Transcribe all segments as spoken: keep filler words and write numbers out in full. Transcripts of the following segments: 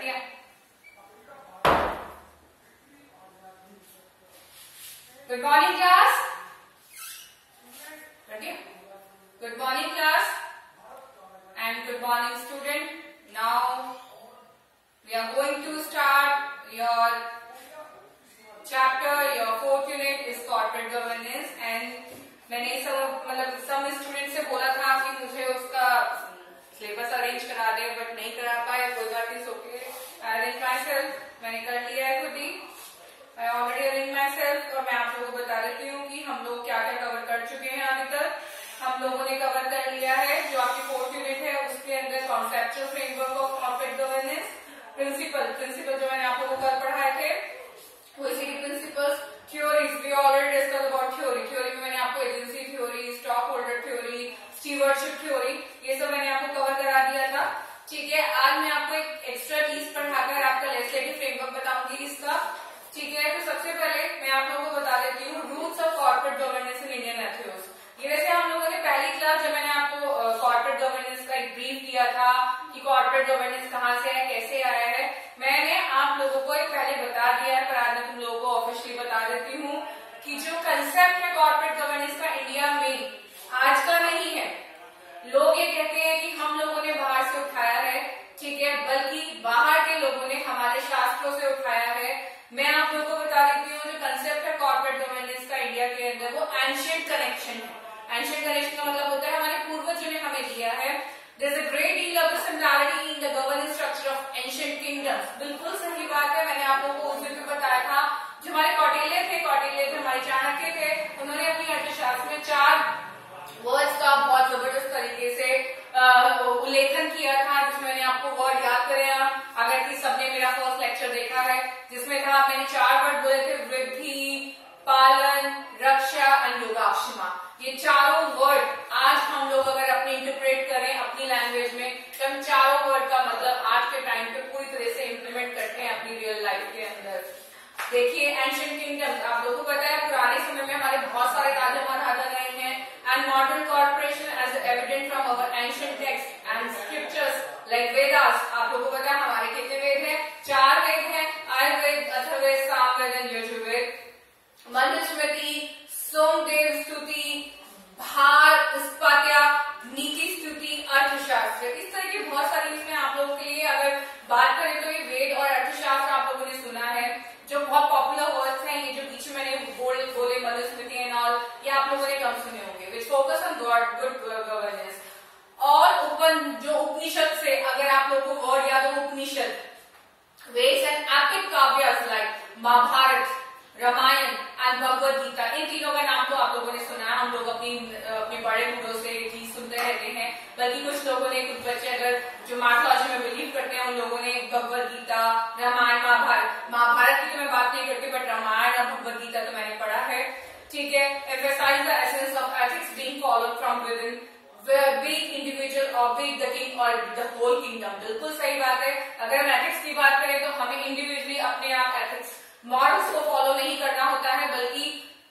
दिया। Good morning class, good morning class and good morning student. Now we are going to start your chapter, your fourth unit is corporate governance and मैंने सब मतलब सब student से बोला था कि मुझे उसका सिलेबस अरेंज करा दे, बट नहीं करा पाए, कोई बात नहीं, okay, I arrange myself, मैंने कर लिया है खुद ही, I already arrange myself. और मैं आप लोगों को बता देती हूँ कि हम लोग क्या क्या कवर कर चुके हैं अभी तक। हम लोगों ने कवर कर लिया है जो आपकी फोर्थ यूनिट है, उसके अंदर conceptual framework of corporate governance, principle principle जो मैंने आप लोगों को कल पढ़ाए थे वो इसी की principles, theories we already discuss about theory. Theory में मैंने आपको agency theory, stockholder theory, stewardship theory, ये सब मैंने आपको कवर करा दिया था। ठीक है, आज मैं आपको एक एक्स्ट्रा चीज पढ़ाकर आपका लेजिस्लेटिव फ्रेमवर्क बताऊंगी इसका। ठीक है, तो सबसे पहले मैं आप लोगों को बता देती हूँ rules of corporate governance in Indian ethos. ये वैसे हम लोगों ने पहली क्लास जब मैंने आपको कॉर्पोरेट गवर्नेंस का एक ब्रीफ दिया था कि कॉर्पोरेट गवर्नेंस कहाँ से है, कैसे आया है, मैंने आप लोगों को एक पहले बता दिया है, पर आज मैं तुम लोगों को ऑफिशियली बता देती हूँ कि जो कंसेप्ट है कॉर्पोरेट गवर्नेंस का इंडिया में आज का नहीं है। लोग ये कहते हैं कि हम लोगों ने बाहर से उठाया है, ठीक है, बल्कि बाहर के लोगों ने हमारे शास्त्रों से उठाया है। मैं आप लोगों को बता देती हूँ जो कंसेप्ट है कॉर्पोरेट गवर्नेंस का इंडिया के अंदर वो एंशिएंट कनेक्शन है। एंशिएंट कनेक्शन का मतलब होता है हमारे पूर्वजों ने हमें दिया है। There's a great deal of similarity in the governance structure of ancient kingdoms. बिल्कुल सही बात है, मैंने आप लोगों को उस दिन भी बताया था। जो हमारे कौटिल्य थे कौटिल्य थे हमारे चाणक्य थे, उन्होंने अपनी अर्थशास्त्र में चार वर्ड्स का बहुत जबरदस्त तरीके से उल्लेखन किया था, जिसमें मैंने आपको वर्ड याद करे अगर कि सबने मेरा फर्स्ट लेक्चर देखा है, जिसमें था मैंने चार वर्ड बोले थे, वृद्धि, पालन, रक्षा एंड योगाक्षमा। ये चारों वर्ड आज हम लोग अगर अपने इंटरप्रेट करें अपनी लैंग्वेज में तो हम चारों वर्ड का मतलब आज के टाइम पे पूरी तरह से इम्प्लीमेंट करते हैं अपनी रियल लाइफ के अंदर। देखिए एंशिएंट किंगडम्स, आप लोगों को पता है पुराने समय में हमारे बहुत सारे राजा महाराजा रहे हैं and modern corporation as evident from our ancient text and scriptures like Vedas. आप लोगों को पता है हमारे कितने वेद हैं? चार वेद हैं, आयुर्वेद, अथर्ववेद, सामवेद एंड यजुर्वेद। मनुस्मृति, सोमदेव स्तुति, भार, इस्पात्या, नीति स्तुति, अर्थशास्त्र, इस तरह की बहुत सारी इसमें आप लोगों के लिए अगर बात करें तो ये वेद और अर्थशास्त्र आप लोगों ने सुना है, जो बहुत पॉपुलर वर्ड्स हैं। ये जो बीच में मैंने बोल बोले मनुस्मृति एंड ऑल, ये आप लोगों ने कम सुने होंगे, which focus on good governance. और उपन जो उपनिषद से अगर आप लोगों को वर्ड याद हो, Upanishad, Vedas and epic Kavyas like Mahabharata, Ramayana and Bhagavad Gita, इन तीनों का नाम तो आप लोगों ने सुना है। हम लोग अपनी अपने बड़े बूढ़ों से चीज सुनते रहते हैं, बल्कि कुछ लोगों ने, कुछ बच्चे अगर जो मार्कोलॉजी में बिलीव करते हैं, उन लोगों ने भगवद गीता, रामायण, महाभारत, महाभारत की तो मैं बात नहीं करती, बट रामायण और भगवद गीता तो मैंने पढ़ा है। ठीक है, emphasize the essence of ethics being followed from within, be it individual or be it the king or the whole kingdom। बिल्कुल सही बात है, अगर हम एथिक्स की बात करें तो हमें इंडिविजुअली अपने आप एथिक्स मॉरल्स को फॉलो नहीं करना होता है, बल्कि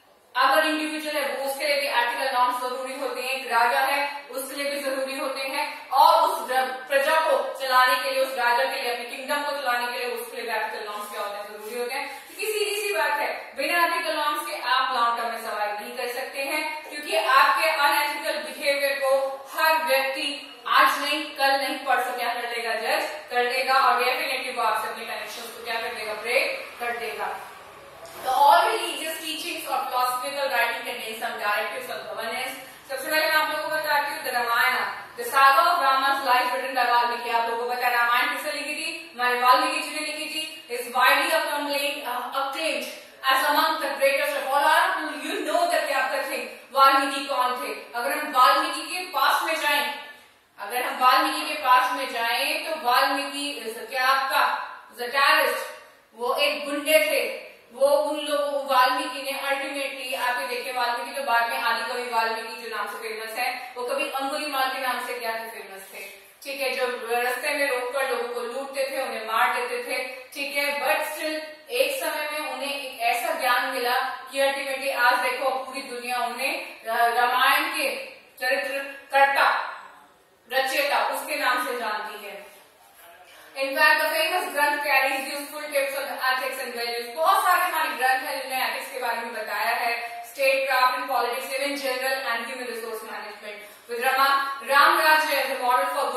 अगर इंडिविजुअल है वो उसके लिए भी एथिकल नॉर्म्स जरूरी होते हैं, एक राजा है उसके लिए भी जरूरी होते हैं, और उस प्रजा को चलाने के लिए, उस राजा के लिए, अपने किंगडम को चलाने के लिए उसके लिए एथिकल नॉर्म्स क्या होते हैं, जरूरी होते हैं। क्योंकि सीधी सी बात है, बिना एथिकल नॉर्म्स के आप लॉन्ग टर्म में सर्वाइव नहीं कर सकते हैं, क्योंकि आपके अनएथिकल बिहेवियर को हर व्यक्ति आज नहीं कल नहीं परसों क्या कर देगा, जज कर देगा, और डेफिनेटली वो आपसे अपने कनेक्शन को क्या कर देगा, ब्रेक कर देगा। तो ऑल रिलीजियस टीचिंग्स और philosophical writing contain some directives of governance. सबसे पहले मैं आप लोगों को बताती हूँ the Ramayana, the saga of Rama's life written by Valmiki. आप लोगों को पता है रामायण किसने लिखी थी? हमारे वाल्मीकि जी ने लिखी थी। Is widely acclaimed as among the greatest of all our, you know that क्या करते थे, वाल्मीकि कौन थे? अगर हम वाल्मीकि के पास में जाएं, अगर हम वाल्मीकि के पास में जाएं तो वाल्मीकि क्या आपका टेररिस्ट, वो एक गुंडे थे, वो उन लोगों वाल्मीकि ने अल्टीमेटली, आप ये देखिए वाल्मीकि तो बाद में आदि कवि वाल्मीकि जो नाम से फेमस है, वो कभी अंगुलीमाल के नाम से क्या थे, फेमस थे। ठीक है, जो रास्ते में रोककर लोगों को लूटते थे, उन्हें मार देते थे। ठीक है, बट स्टिल एक समय में उन्हें एक ऐसा ज्ञान मिला कि अल्टीमेटली आज देखो पूरी दुनिया उन्हें रामायण के चरित्र कर्ता, रचयिता उसके नाम से जानती है। In fact, the famous Granth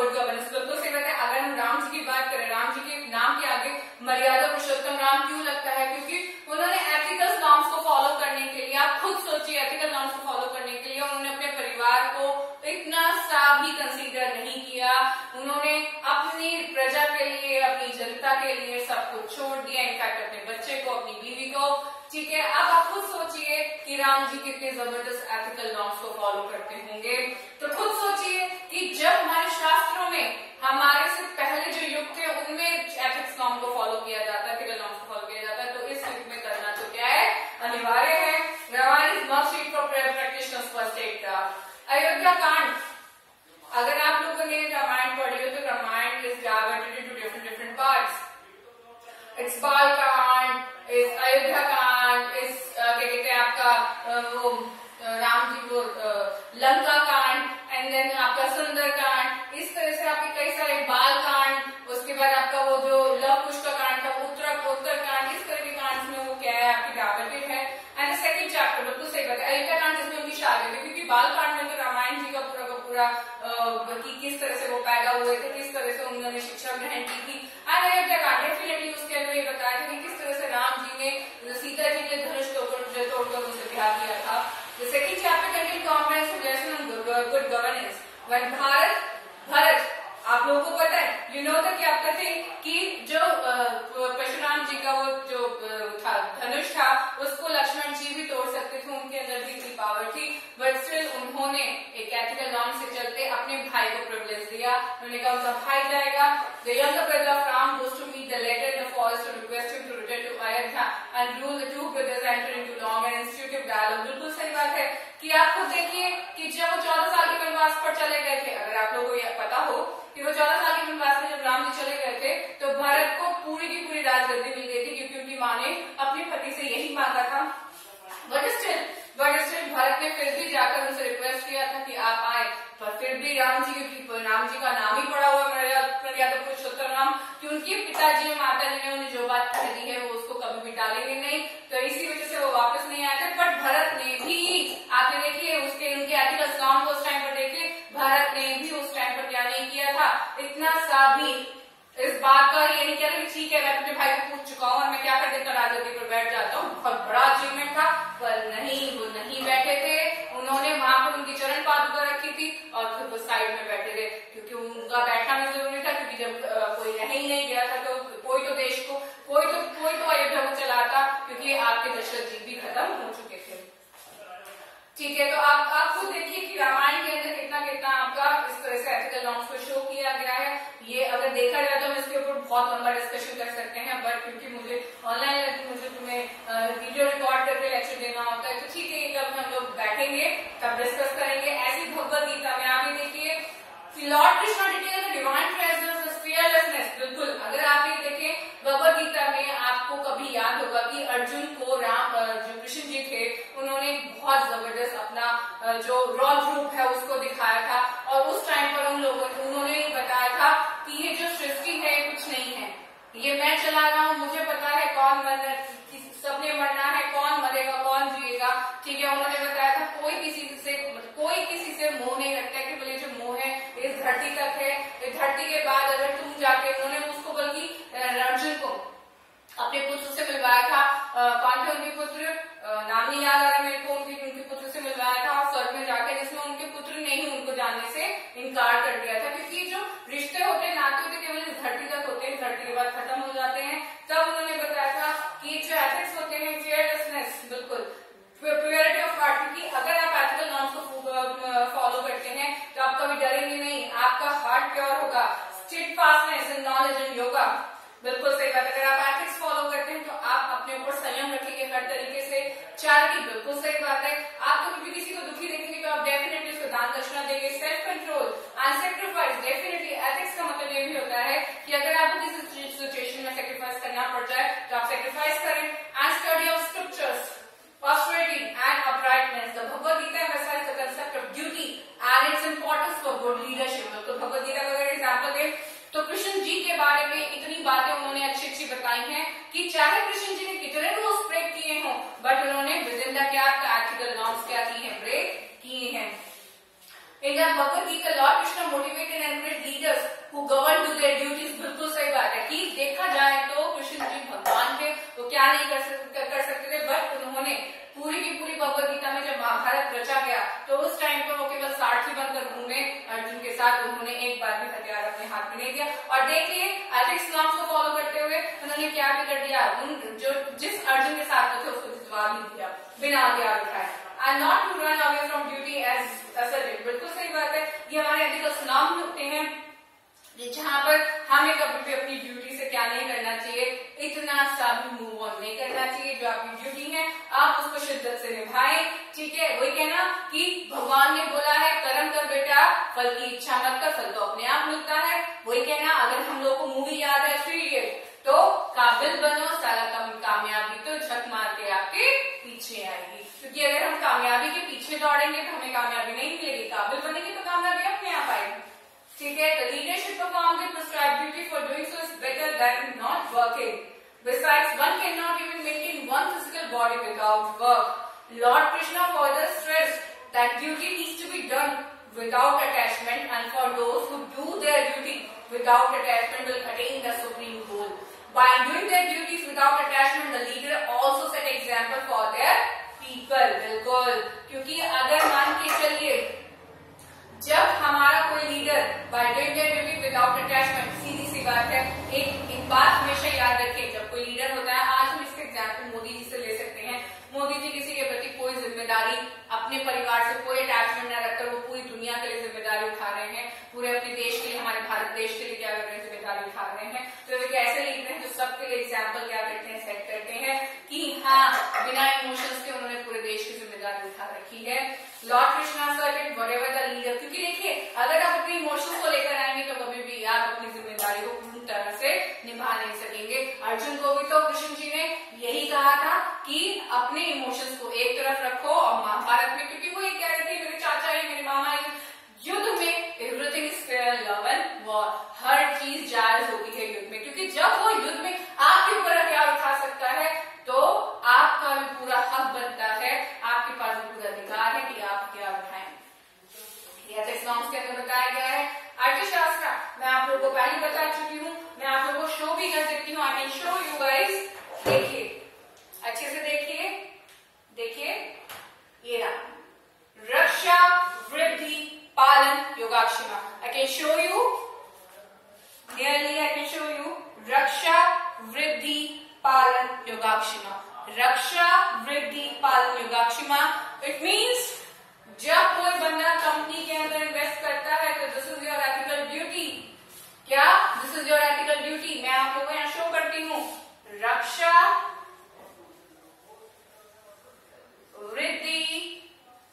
good governance. बिल्कुल सही बात है। अगर हम राम जी की बात करें, राम जी के नाम के आगे मर्यादा पुरुषोत्तम राम क्यों लगता है? क्योंकि उन्होंने एथिकल नॉर्म्स को फॉलो करने के लिए, आप खुद सोचिए, एथिकल नॉर्म्स को फॉलो करने के लिए उन्होंने अपने परिवार को इतना सा भी कंसीडर नहीं किया। उन्होंने अपनी प्रजा के लिए, अपनी जनता के लिए सब कुछ छोड़ दिया, इनफैक्ट अपने बच्चे को, अपनी बीवी को। ठीक है, अब आप खुद सोचिए कि राम जी कितने जबरदस्त एथिकल नॉर्म्स को फॉलो करते होंगे। तो खुद सोचिए कि जब हमारे शास्त्रों में हमारे से पहले जो युग थे उनमें एथिक्स नॉर्म को फॉलो किया जाता है, एथिकल नॉर्म्स को फॉलो किया जाता है, तो इस युग में करना तो क्या है, अनिवार्य है। Ramayana is must read for practitioners first aid craft. Ayodhya Kanda, अगर आप लोगों ने रामायण पढ़ी हो तो Ramayana is divided into different different parts. It's Bal Kanda, इस अयोध्या कांड, इस क्या कहते हैं आपका वो राम जी वो लंका कांड, एंड देन आपका सुंदर कांड। इस तरह से आपके कई सारे बाल कांड, उसके बाद आपका वो जो लव कुश का कांड था, उत्तर उत्तर कांड, इस तरह के कांड में वो क्या है आपकी डिवाइडेड है। एंड सेकंड चैप्टर बिल्कुल सही बात है, अयोध्या कांड जिसमें उनकी शादी हुई, क्योंकि बाल कांड में तो रामायण जी का पूरा का पूरा कि किस तरह से वो पैदा हुए थे, किस तरह से उन्होंने शिक्षा ग्रहण की थी। एंड अयोध्या कांड डेफिनेटली उसके अंदर ये बताया था कि किस तरह से राम जी ने सीता जी के धनुष तोड़कर तोड़कर उनसे ब्याह किया था। The second chapter contains comprehensive lesson on good, good governance. When Bharat Bharat आप लोगों को पता है, यू नो द क्या कहते हैं कि जो परशुराम जी का वो जो था धनुष था उसको लक्ष्मण जी भी तोड़ सकते थे, उनके अंदर भी इतनी पावर थी, बट स्टिल उन्होंने एक एथिकल नॉर्म से चलते अपने भाई को प्रिविलेज दिया। उन्होंने कहा उनका भाई जाएगा। The younger brother of Ram goes to meet the latter in the forest to request him to return to Ayodhya and rule. The two brothers enter into long and institutive dialogue. बिल्कुल सही बात है कि आप खुद देखिए कि जब वो चौदह साल के वनवास पर चले गए थे, अगर आप लोगों को पता हो कि वो चौदह साल के वनवास में जब राम जी चले गए थे तो भारत को पूरी की पूरी राजगद्दी मिल गई थी, क्योंकि उनकी माँ ने अपने पति से यही मांगा था। But still but still Bharat ने फिर भी जाकर उनसे रिक्वेस्ट किया था कि आप आए, पर फिर भी राम जी, क्योंकि राम जी का नाम ही पड़ा हुआ मर्यादा पुरुषोत्तम राम, कि उनके पिताजी और माता जी ने उन्हें जो बात कह दी है वो उसको कभी भी टालेंगे नहीं, तो इसी वजह से वो वापस नहीं आए थे। बट भारत ने भी, आपने देखिए उसके उनके एथिकल नॉर्म को उस टाइम पर देखिए, भारत ने भी उस टाइम पर क्या नहीं किया था, इतना सा भी इस बात का ये नहीं किया था कि ठीक है मैं अपने भाई को पूछ चुका हूँ और मैं क्या कर देता राजगद्दी पर बैठ जाता हूँ, बहुत बड़ा अचीवमेंट था। पर नहीं, वो नहीं बैठे थे, उन्होंने वहां पर उनकी चरण पादुका रखी थी और फिर वो साइड में बैठे थे, क्योंकि उनका बैठना में जरूरी था, क्योंकि जब आ, कोई रह ही नहीं गया था तो कोई तो देश को कोई तो कोई तो अयोध्या को चलाता, क्योंकि आपके दशरथ जी भी खत्म हो चुके थे। ठीक है, तो आप आप खुद देखिए कि रामायण के अंदर कितना कितना आपका इस तरह से एथिकल नॉर्म्स को शो किया गया है। ये अगर देखा जाए तो हम इसके ऊपर बहुत लंबा डिस्कशन कर सकते हैं, बट क्योंकि मुझे ऑनलाइन मुझे तुम्हें वीडियो रिकॉर्ड करके लेक्चर देना होता है, तो ठीक है जब हम लोग बैठेंगे तब डिस्कस करेंगे। ऐसी भगवद गीता में आप ये देखिए Lord Krishna detail the divine treasures fearlessness. बिल्कुल, अगर आप ये देखें भगवद गीता में आपको कभी याद होगा कि अर्जुन को राम जो कृष्ण जी थे उन्होंने बहुत जबरदस्त अपना जो रॉ रूप है उसको दिखाया था, और उस टाइम पर उन लोगों उन्होंने बताया था कि ये जो सृष्टि है कुछ नहीं है, ये मैं चला रहा हूँ, मुझे पता है कौन मरना, सबने मरना है, कौन मरेगा कौन जिएगा। ठीक है, उन्होंने बताया था कोई किसी से कोई किसी से मोह नहीं रखता है, कि बोले जो मोह है इस धरती तक है, इस धरती के बाद अगर तुम जाके, उन्होंने उसको बल्कि अर्जुन को अपने पुत्र से मिलवाया था, कौन थे उनके पुत्र, नाम नहीं याद आ रहा मेरे को, उनके उनके पुत्र से मिलवाया था स्वर्ग में जाके, जिसमें उनके पुत्र ने ही उनको जानने से इनकार कर दिया था, क्योंकि जो रिश्ते होते नाते होते केवल इस धरती तक होते हैं, धरती के बाद खत्म हो जाते हैं। तब उन्होंने बताया था कि जो एथिक्स होते हैं फियरलेसनेस, बिल्कुल प्योरिटी ऑफ हार्ट, क्योंकि अगर आप एथिकल नॉर्म्स को फॉलो करते हैं तो आप कभी डरेंगे नहीं, आपका हार्ट प्योर होगा। Steadfastness in knowledge and yoga, बिल्कुल सही बात। अगर आप एथिक्स फॉलो करते हैं तो आप अपने ऊपर संयम रखेंगे हर तरीके से। चैरिटी, बिल्कुल सही बात है, आप कभी भी किसी को दुखी देखेंगे तो आप डेफिनेटली उसको दान दक्षिणा देंगे। Self control and sacrifice, definitely ethics का मतलब ये भी होता है कि अगर आपको किसी सिचुएशन में सेक्रीफाइस करना पड़ जाए तो आप सेक्रीफाइस करें। And study of scriptures, austerity and uprightness. The Bhagavad Gita emphasizes the concept of duty and its importance for good leadership. तो भगवद गीता का अगर एग्जाम्पल दें तो कृष्ण जी के बारे में इतनी बातें उन्होंने अच्छी अच्छी बताई हैं कि चाहे कृष्ण जी ने कितने रूल्स ब्रेक किए हों, बट उन्होंने विद इन द क्या एथिकल नॉर्म्स क्या की हैं, ब्रेक किए हैं। In the Bhagavad Gita, Lord Krishna motivated and encouraged leaders who govern to their duties. बिल्कुल सही बात है कि देखा जाए तो कृष्ण जी भगवान थे, वो क्या नहीं कर सकते कर सकते थे, बट उन्होंने पूरी की पूरी भगवद गीता में जब महाभारत रचा गया तो उस टाइम पर वो केवल सारथी बनकर घूमे अर्जुन के साथ, उन्होंने एक बार भी हथियार अपने हाथ में नहीं दिया। और देखिए एथिक्स नॉर्म्स को फॉलो करते हुए उन्होंने क्या भी कर दिया, उन जो जिस अर्जुन के साथ थे उसको जितवा भी दिया बिना हथियार उठाए। And not to run away from duty as asserted. बिल्कुल सही बात है, ये हमारे एथिकल्स नॉर्म होते हैं जहाँ पर हमें कभी भी अपनी ड्यूटी से क्या नहीं करना चाहिए, इतना सा भी मूव ऑन नहीं करना चाहिए। जो आपकी ड्यूटी है आप उसको शिद्दत से निभाएं, ठीक है। वही कहना कि भगवान ने बोला है कर्म कर बेटा, फल की इच्छा मत कर, फल तो अपने आप मिलता है। वही कहना, अगर हम लोग को मूवी याद है थ्री इडियट, तो काबिल बनो साला कामयाबी तो झक मार के आपके पीछे आएगी, क्योंकि अगर हम कामयाबी के पीछे दौड़ेंगे तो हमें कामयाबी नहीं मिलेगी, काबिल बनेंगे तो कामयाबी अपने आप आएगी, ठीक है। The leadership performs the prescribed duty for doing so is better than not working. Besides, one cannot even maintain one physical body without work. Lord Krishna further stressed that duty needs to be done without attachment, and for those who do their duty without attachment will attain the supreme goal. By doing their duties without attachment, the leader also set example for their people. बिल्कुल, क्योंकि अगर मान के चलिए जब हमारा कोई leader by doing their duty without attachment, सीधी सी बात है, एक एक बात हमेशा याद रखें, जब कोई लीडर होता है, आज हम इसके एग्जाम्पल मोदी जी से ले सकते हैं। मोदी जी किसी के प्रति कोई जिम्मेदारी अपने परिवार से कोई अटैचमेंट न रखकर वो पूरी दुनिया के लिए जिम्मेदारी उठा रहे हैं, पूरे अपने देश के लिए, हमारे भारत देश के लिए क्या कर रहे हैं, जिम्मेदारी उठा रहे हैं। तो वे कैसे लीडर हैं जो सबके लिए एग्जाम्पल क्या करते हैं, सेट करते हैं कि हाँ बिना इमोशंस के उन्होंने पूरे देश की जिम्मेदारी उठा रखी है। Lord Krishna servant whatever the leader, क्योंकि देखिए अगर आप अपनी इमोशंस को लेकर आएंगे तो कभी भी आप अपनी जिम्मेदारी को पूरी तरह से निभा नहीं सकेंगे। अर्जुन को भी तो कृष्ण जी ने यही कहा था कि अपने इमोशंस को एक तरफ रखो, और महाभारत में क्योंकि वो ये कह रहे थे मेरे चाचा है मेरे मामा है, युद्ध में everything is fair love and war, हर चीज जायज होती है युद्ध में, क्योंकि जब वो युद्ध में आपके ऊपर हथियार उठा सकता है तो आपका भी पूरा हक बनता है, आपके पास भी पूरा अधिकार है कि आप क्या उठाएं। नॉर्म्स के अंदर बताया गया है। अर्थशास्त्र मैं आप लोगों को पहले बता चुकी हूँ, मैं आप लोगों को शो भी कर देती हूँ। I can show you guys, देखिए अच्छे से देखिए, देखिए ये रहा रक्षा वृद्धि पालन योगाक्षिमा। I can show you clearly, I can show you रक्षा वृद्धि पालन योगाक्षिमा, रक्षा वृद्धि पालन योगाक्षिमा। इट मीन्स जब कोई बंदा कंपनी के अंदर इन्वेस्ट करता है तो this is your ethical duty. क्या this is your ethical duty? मैं आप लोगों को यहां शो करती हूं, रक्षा वृद्धि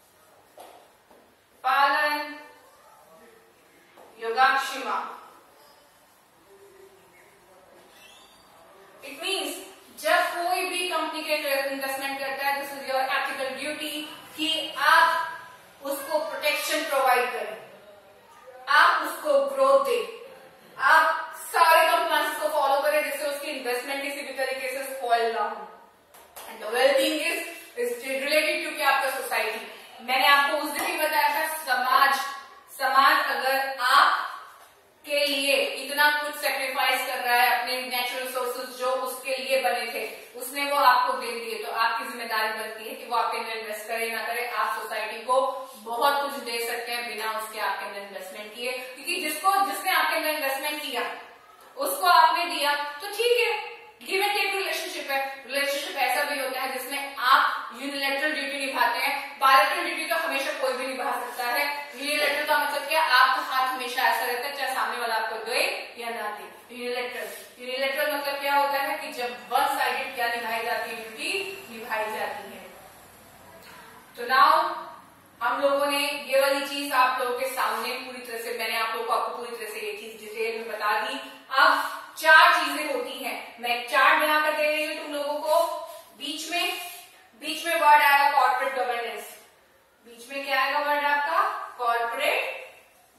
पालन योगाक्षिमा। इट मीन्स जब कोई भी कंपनी के इन्वेस्टमेंट करता है, this is your ethical duty कि आप उसको प्रोटेक्शन प्रोवाइड करें, आप उसको ग्रोथ दें, आप सारे कंप्लायंस को फॉलो करें जिससे उसकी इन्वेस्टमेंट किसी भी तरीके से स्पॉइल ना हो। And the well thing is is related to क्या आपका सोसाइटी। मैंने आपको उस दिन भी बताया था, समाज समाज अगर आप के लिए इतना कुछ सेक्रीफाइस कर रहा है, अपने नेचुरल रिसोर्सेज जो उसके लिए बने थे उसने वो आपको दे दिए, तो आपकी जिम्मेदारी बनती है कि वो आपके अंदर इन्वेस्ट करे ना करे। आप सोसाइटी को बहुत कुछ दे सकते हैं बिना उसके आपके अंदर इन्वेस्टमेंट किए, क्योंकि जिसको जिसने आपके अंदर इन्वेस्टमेंट किया उसको आपने दिया तो ठीक है, गिव एंड टेक रिलेशनशिप है। रिलेशनशिप ऐसा भी होता है जिसमें आप यूनिलैटरल ड्यूटी निभाते हैं, बायलैटरल ड्यूटी तो हमेशा कोई भी निभा सकता है। यूनिलैटरल का मतलब क्या, आपका हाथ हमेशा ऐसा रहता है चाहे सामने वाला आपको दे या ना दे। यूनिलैटरल यूनिलैटरल मतलब क्या होता है कि जब वन साइडेड क्या निभाई जाती है, ड्यूटी निभाई जाती है। तो नाउ हम लोगों ने ये वाली चीज आप लोगों के सामने पूरी तरह से, मैंने आप लोगों को आपको पूरी तरह से ये चीज डिटेल में बता दी। अब चार चीजें होती हैं, मैं एक चार्ट बनाकर दे रही हूँ तुम लोगों को। बीच में बीच में वर्ड आएगा कॉर्पोरेट गवर्नेंस। बीच में क्या आएगा वर्ड आपका, कॉर्पोरेट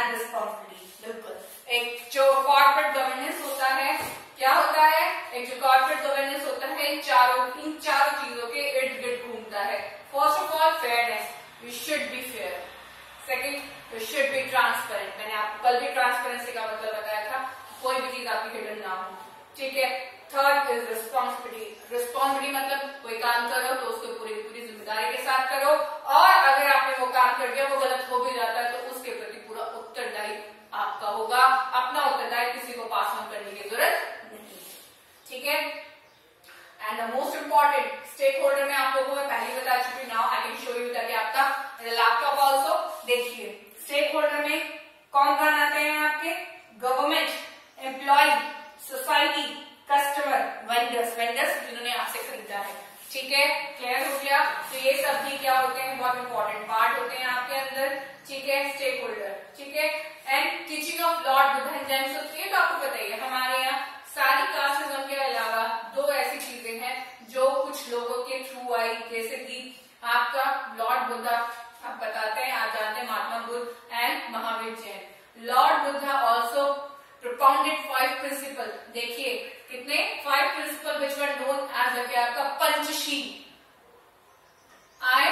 एंड रिस्पॉन्सिबिलिटी। बिल्कुल एक जो कॉर्पोरेट गवर्नेंस होता है क्या होता है, एक जो कॉर्पोरेट गवर्नेंस होता है इन चारों इन चारों चीजों के इर्द गिर्द घूमता है। First of all fairness, you should be fair. Second, you should be transparent, मैंने आपको कल भी ट्रांसपेरेंसी का मतलब बताया था, कोई भी चीज आपकी हिडन ना हो, ठीक है। Third is responsibility. रिस्पॉन्सिबिलिटी मतलब कोई काम करो तो उसको पूरी पूरी जिम्मेदारी के साथ करो, और अगर आपने वो काम कर दिया वो गलत हो भी जाता है तो उसके प्रति पूरा उत्तरदायी आपका होगा, अपना उत्तरदायी किसी को पास ऑन करने की जरूरत नहीं, ठीक है। And the most important stakeholder में आप लोगों को पहले ही बता चुकी, now I can show you ताकि आपका लैपटॉप ऑल्सो देखिए। स्टेक होल्डर में कौन कौन आते हैं आपके, government, employ, society, customer, vendors, vendors जिन्होंने आपसे खरीदा है, ठीक है। क्लियर हो गया, तो ये सब भी क्या होते हैं, बहुत इंपॉर्टेंट पार्ट होते हैं आपके अंदर, ठीक है, स्टेक होल्डर, ठीक है। And teaching of lord Buddha and जेम्स, ये तो आपको पता ही है, हमारे यहाँ सारी कास्टिज्म के अलावा दो ऐसी चीजें हैं जो कुछ लोगों के थ्रू आई, जैसे कि आपका लॉर्ड बुद्धा, आप बताते हैं, आप जानते हैं Mahatma Buddha and Mahavir Jain. Lord Buddha also propounded five principle, देखिए कितने five principle which were known as the क्या आपका Panchsheel. I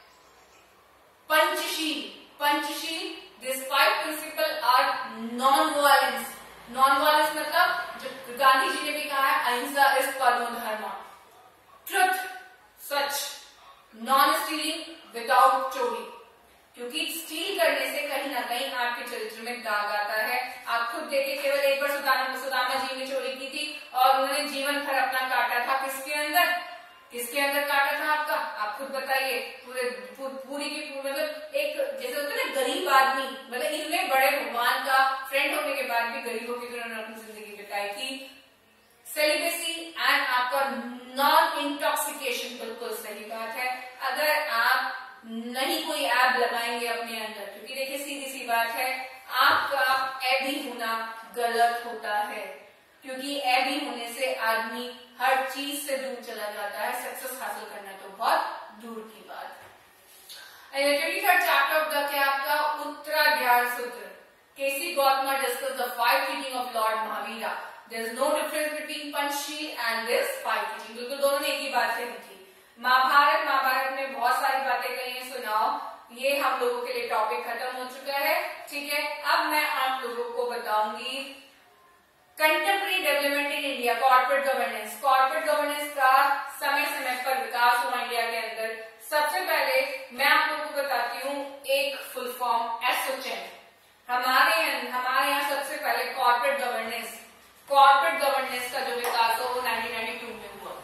Panchsheel, Panchsheel, these five principle are non-violence। non-violence मतलब जो गांधी जी ने भी कहा है, अहिंसा इज परमो धर्म, ट्रुथ, सच, नॉन स्टीलिंग, विदाउट चोरी, क्योंकि स्टील करने से कहीं ना कहीं आपके चरित्र में दाग आता है। आप खुद देखिए, केवल एक बार सुदामा सुदामा जी ने चोरी की थी और उन्होंने जीवन भर अपना काटा था, किसके अंदर, किसके अंदर काटा था आपका, आप खुद बताइए। पूरे पूरी की पूरी मतलब एक जैसे होता है ना गरीब आदमी, मतलब इतने बड़े भगवान का फ्रेंड होने के बाद भी गरीबों की तरह उन्होंने अपनी जिंदगी बिताई थी। सेलिबेसी एंड आपका नॉन इंटॉक्सिकेशन, बिल्कुल सही बात है। अगर आप नहीं कोई ऐब लगाएंगे अपने अंदर, क्योंकि देखिए सीधी सी बात है, आपका ऐबी होना गलत होता है, क्योंकि ऐबी होने से आदमी हर चीज से दूर चला जाता है, सक्सेस हासिल करना तो बहुत दूर की बात है। Twenty third chapter of the क्या आपका Uttaradhyayan Sutra, Kesi Gautam discuss the five teaching of lord Mahavira. There is no difference between Panchsheel and this five teaching, बिल्कुल दोनों ने एक ही बात कही थी। महाभारत महाभारत में बहुत सारी बातें कही हैं, सुनाओ, ये हम लोगों के लिए टॉपिक खत्म हो चुका है, ठीक है। अब मैं आप लोगों को बताऊंगी contemporary development in India, corporate governance. Corporate governance का समय समय पर विकास हुआ इंडिया के अंदर। सबसे पहले मैं आप लोगों को बताती हूँ एक फुल फॉर्म, एसोचैम। हमारे हमारे यहाँ सबसे पहले कॉर्पोरेट गवर्नेंस कॉर्पोरेट गवर्नेंस का जो विकास हो वो नाइनटीन नाइंटी टू में हुआ।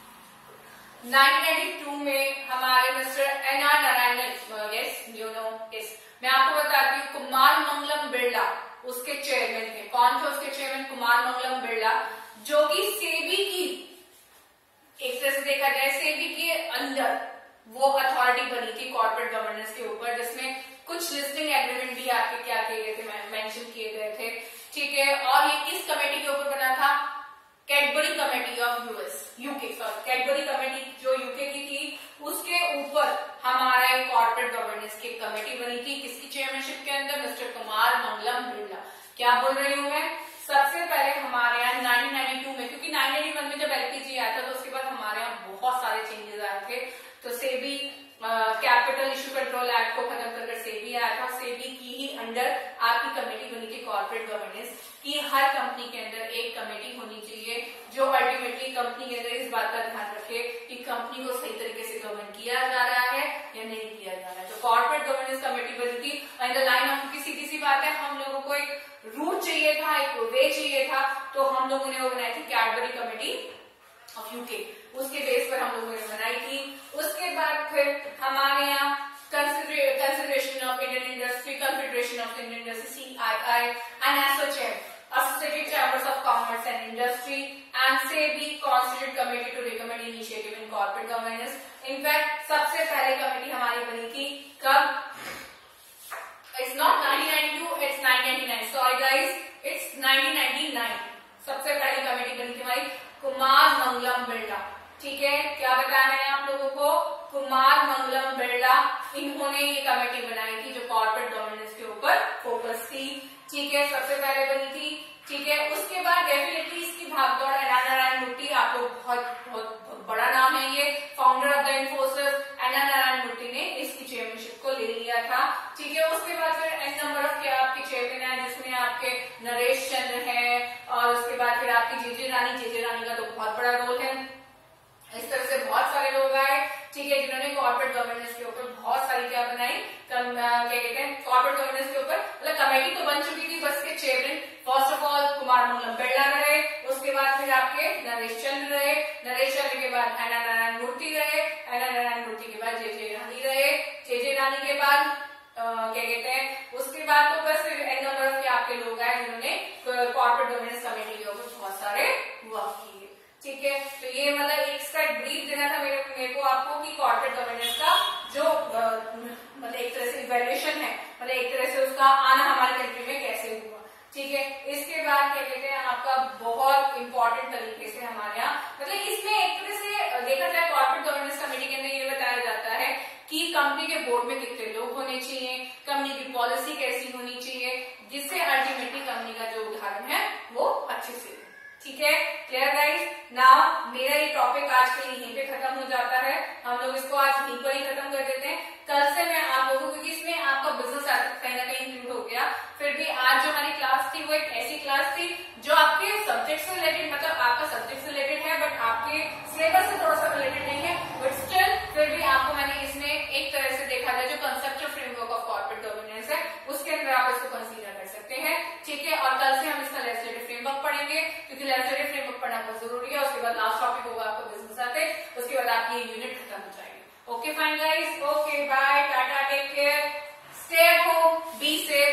नाइनटीन नाइंटी टू में हमारे mister N R Narayanan, yes you know yes, मैं आपको बताती हूँ, कुमार मंगलम बिरला उसके चेयरमैन थे। कौन थे उसके चेयरमैन? कुमार मंगलम बिरला, जो कि सेबी की, एक तरह से देखा जाए सेबी के अंदर वो अथॉरिटी बनी थी कॉर्पोरेट गवर्नेंस के ऊपर, जिसमें कुछ लिस्टिंग एग्रीमेंट भी आपके क्या किए गए थे, मेंशन किए गए थे, ठीक है। और ये किस कमेटी के ऊपर बना था? Cadbury committee of US UK sorry Cadbury committee जो यूके की थी, उसके ऊपर हमारा एक कॉर्पोरेट गवर्नेंस की कमेटी बनी थी। किसकी चेयरमैनशिप के अंदर? मिस्टर कुमार मंगलम बिरला। क्या बोल रही हूँ मैं? सबसे पहले हमारे यहाँ नाइनटीन नाइंटी टू में, क्योंकि नाइनटीन नाइंटी वन में जब एलपीजी आया था तो उसके बाद हमारे यहाँ बहुत सारे चेंजेस आए थे, तो SEBI capital issue control act को खत्म कर सेबी आया था। सेबी की ही अंडर आपकी कमेटी बनी थी कॉर्पोरेट गवर्नेंस की। हर कंपनी के अंदर एक कमेटी होनी चाहिए जो अल्टीमेटली कंपनी के अंदर इस बात का ध्यान रखे कि कंपनी को सही तरीके से गवर्न किया जा रहा है या नहीं किया जा रहा है। तो कॉर्पोरेट गवर्नेंस कमेटी बनी थी। इन द लाइन ऑफ, किसी किसी बात है, हम लोगों को एक रूट चाहिए था, एक वे चाहिए था, तो हम लोगों ने वो बनाई थी कैडबरी कमेटी ऑफ यूके। उसके बेस पर हम लोगों ने बनाई थी। उसके बाद फिर हमारे यहाँ consideration of Indian industry, confederation of Indian industry, C I I, and ASSOCHAM, Associated Chambers of Commerce and Industry, and SEBI constituted committee to recommend initiative in corporate governance. In fact, सबसे पहले कमेटी हमारी बनी थी कब? It's not nineteen ninety two, it's nineteen ninety nine. Sorry guys, it's nineteen ninety nine. सबसे पहली committee बनी थी हमारी कुमार मंगलम बिरला, ठीक है। क्या बताया मैंने आप लोगों को? कुमार मंगलम बिरला, इन्होंने ये कमेटी बनाई थी जो कॉर्पोरेट गवर्नेंस के ऊपर फोकस थी। ठीक है, सबसे पहले बनी थी, ठीक है। उसके बाद डेफिनेटली इसकी भागदौड़ अन्ना नारायण मूर्ति, आप लोग बहुत बहुत बड़ा नाम है ये, फाउंडर ऑफ द इन्फोसिस, अन्ना नारायण मूर्ति ने इसकी चेयरमैनशिप को ले लिया था, ठीक है। उसके बाद फिर एन नंबर ऑफ के आपके चेयरमैन है, जिसमें आपके नरेश चंद्र है, और उसके बाद फिर आपकी जेजे रानी, जेजे रानी का तो बहुत बड़ा रोल है। इस तरह से बहुत सारे लोग आए, ठीक है, जिन्होंने कॉर्पोरेट गवर्नेंस के ऊपर बहुत सारी क्या बनाई, क्या कहते हैं, कॉर्पोरेट गवर्नेंस के ऊपर मतलब कमेटी तो बन चुकी थी, बस के chairman first of all Kumar Mangalam Birla रहे, उसके बाद फिर आपके नरेश चंद्र रहे, नरेश चंद्र के बाद अन्ना नारायण मूर्ति रहे, अन्ना नारायण मूर्ति के बाद जेजे रानी रहे, जेजे रानी के बाद क्या कहते हैं, उसके बाद तो बस एन नंबर के आपके लोग आए जिन्होंने कॉर्पोरेट गवर्नेंस कमेटी के ऊपर बहुत सारे वर्क किए, ठीक है। तो ये मतलब एक इसका ब्रीफ देना था मेरे, मेरे को आपको कि कॉर्पोरेट गवर्नेंस का जो मतलब एक तरह से इवैल्यूएशन है, मतलब एक तरह से उसका आना हमारे कंट्री में कैसे हुआ, ठीक है। इसके बाद क्या कहते हैं, आपका बहुत इंपॉर्टेंट तरीके से हमारे यहाँ मतलब इसमें एक तरह से देखा जाए कॉर्पोरेट गवर्नेंस कमेटी के अंदर ये बताया जाता है कि कंपनी के बोर्ड में कितने लोग होने चाहिए, कंपनी की पॉलिसी कैसी होनी चाहिए, जिससे अल्टीमेटली कंपनी का जो उदाहरण है वो अच्छे से, ठीक है। Clear guys? नाउ मेरा ये टॉपिक आज के लिए यहीं पे खत्म हो जाता है, हम लोग इसको आज यहीं पर ही खत्म कर देते हैं। कल से मैं आप लोगों को, इसमें आपका बिजनेस कहीं ना कहीं इंक्लूड हो गया, फिर भी आज जो हमारी क्लास थी वो एक ऐसी क्लास थी जो आपके सब्जेक्ट से रिलेटेड, मतलब आपका सब्जेक्ट से रिलेटेड है बट आपके सिलेबस से थोड़ा सा रिलेटेड नहीं है, बट स्टिल फिर भी आपको मैंने इसमें एक तरह से देखा जाए जो conceptual framework of corporate governance है उसके अंदर आप इसको कंसीडर कर सकते हैं, ठीक है। और कल से हम इसका लेजिस्लेटिव फ्रेमवर्क पढ़ेंगे, क्योंकि लेजिस्लेटिव फ्रेमवर्क पढ़ना बहुत जरूरी है। उसके बाद लास्ट टॉपिक होगा आपका बिजनेस आते, उसके बाद आपकी यूनिट खत्म हो जाएगी। Okay fine guys, okay bye, tata, take care, stay at home, be safe.